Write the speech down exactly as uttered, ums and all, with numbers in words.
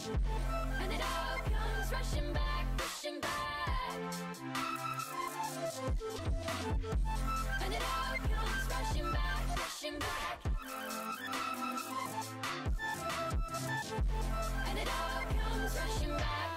And it all comes rushing back, rushing back. And it all comes rushing back, rushing back. And it all comes rushing back.